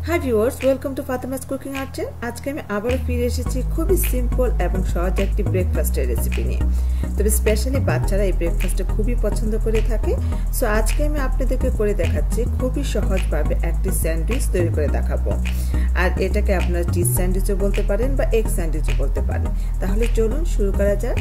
High viewers, welcome to Fatema's cooking art. আজকে আমি আবারও ফিরে এসেছি খুবই সিম্পল এবং সহজ একটি ব্রেকফাস্টের রেসিপি নিয়ে। তবে স্পেশালি বাচ্চারা এই ব্রেকফাস্টটা খুবই পছন্দ করে থাকে। সো আজকে আমি আপনাদেরকে করে দেখাচ্ছি খুবই সহজভাবে একটি স্যান্ডউইচ তৈরি করে দেখাবো। আর এটাকে আপনারা চিজ স্যান্ডউইচও বলতে পারেন বা এগ স্যান্ডউইচও বলতে পারেন। তাহলে চলুন শুরু করা যাক।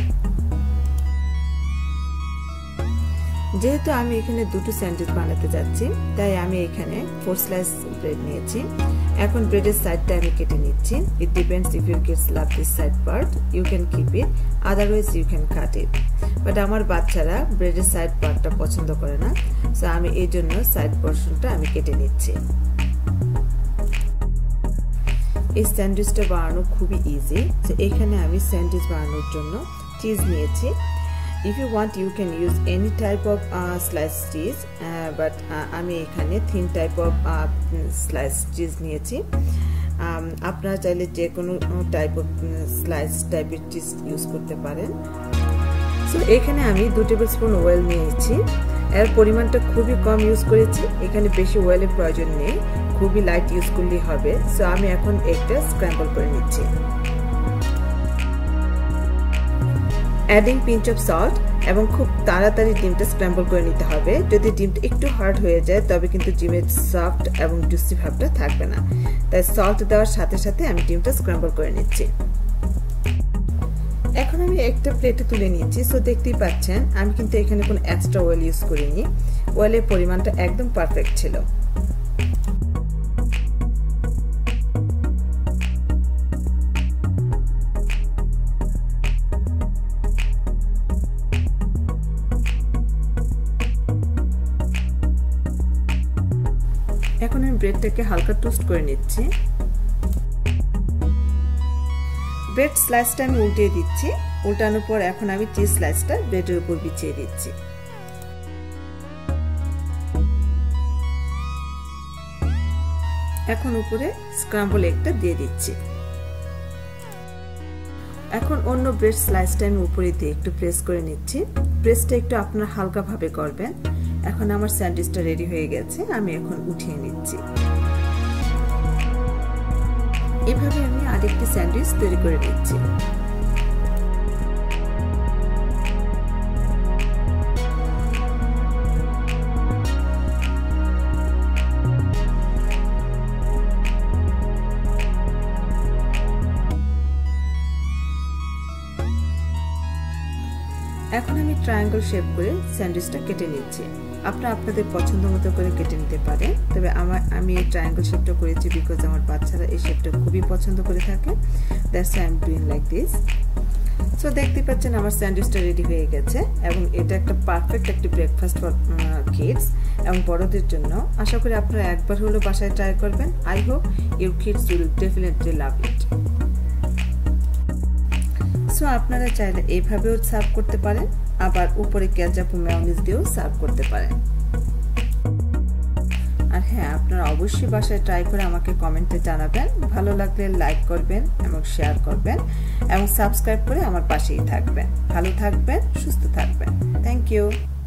যেহেতু আমি এখানে দুটো স্যান্ডউইচ বানাতে যাচ্ছি, তাই আমি এখানে 4 স্লাইস ব্রেড নিয়েছি। এখন ব্রেডের সাইডটা আমি কেটে নিচ্ছি। It depends if your kids love this side part, you can keep it, otherwise you can cut it. But আমার বাচ্চারা ব্রেডের সাইড পার্টটা পছন্দ করে না, সো আমি এই জন্য সাইড পোর্শনটা আমি কেটে নিচ্ছি। এই স্যান্ডউইচটা বানানো খুবই ইজি। তো এখানে আমি স্যান্ডউইচ বানানোর জন্য চিজ নিয়েছি। If you want, you can use any type of sliced cheese, but আমি এখানে thin type of sliced cheese নিয়েছি। আপনারা চাইলে যে কোনো টাইপ অফ স্লাইস টাইপের চিজ ইউজ করতে পারেন। সো এখানে আমি 2 টেবিলস্পুন অয়েল নিয়েছি। এর পরিমাণটা খুবই কম ইউজ করেছি, এখানে বেশি অয়েলের প্রয়োজন নেই, খুবই লাইট ইউজ করলেই হবে। সো আমি এখন একটা স্ক্র্যাম্বল করে নিচ্ছি। অ্যাডিং পিঞ্চ অফ সল্ট, এবং খুব তাড়াতাড়ি ডিমটা স্ক্র্যাম্বল করে নিতে হবে। যদি ডিমটা একটু হার্ড হয়ে যায় তবে কিন্তু ডিমের সফট এবং জুসি ভাবটা থাকবে না। তাই সল্ট দেওয়ার সাথে সাথে আমি ডিমটা স্ক্র্যাম্বল করে নিচ্ছি। এখন আমি একটা প্লেটে তুলে নিয়েছি। সো দেখতেই পাচ্ছেন আমি কিন্তু এখানে কোনো এক্সট্রা অয়েল ইউজ করিনি, অয়েলের পরিমাণটা একদম পারফেক্ট ছিল। এখন আমি ব্রেডটাকে হালকা টোস্ট করে নিচ্ছি। ব্রেড স্লাইসটা আমি উল্টিয়ে দিচ্ছি। উল্টানোর পর এখন আমি চিজ স্লাইসটা ব্রেডের উপর বিছিয়ে দিচ্ছি। এখন উপরে স্ক্র্যাম্বল এগটা দিয়ে দিচ্ছি। এখন অন্য ব্রেড স্লাইসটা আমি উপরে দিয়ে একটু প্রেস করে নিচ্ছি। প্রেসটা একটু আপনারা হালকা ভাবে করবেন। এখন আমার স্যান্ডউইচটা রেডি হয়ে গেছে, আমি এখন উঠিয়ে নিচ্ছি। এভাবে আমি আরেকটি স্যান্ডউইচ তৈরি করে নিচ্ছি। এখন আমি ট্রায়াঙ্গল শেপ করে স্যান্ডউইচটা কেটে নিচ্ছি। আপনারা আপনাদের পছন্দ মতো করে কেটে নিতে পারেন, তবে আমি এই ট্রায়াঙ্গল শেপটা করেছি বিকজ আমার বাচ্চারা এই শেপটা খুবই পছন্দ করে থাকে। That's I am doing like this. So দেখতে পাচ্ছেন আমার স্যান্ডউইচটা রেডি হয়ে গেছে, এবং এটা একটা পারফেক্ট একটি ব্রেকফাস্ট ফর কিডস এবং বড়দের জন্য। আশা করি আপনারা একবার হলেও বাসায় ট্রাই করবেন। I hope your kids will definitely love it. So আপনারা চাইলে এইভাবেও সার্ভ করতে পারেন, আবার উপরে কেচাপ ও মেয়োনিজ দিয়েও সার্ভ করতে পারেন। আর হ্যাঁ, আপনারা অবশ্যই বাসায় ট্রাই করে আমাকে কমেন্টে জানাবেন। ভালো লাগলে লাইক করবেন এবং শেয়ার করবেন এবং সাবস্ক্রাইব করে আমার পাশেই থাকবেন। ভালো থাকবেন, সুস্থ থাকবেন। Thank you.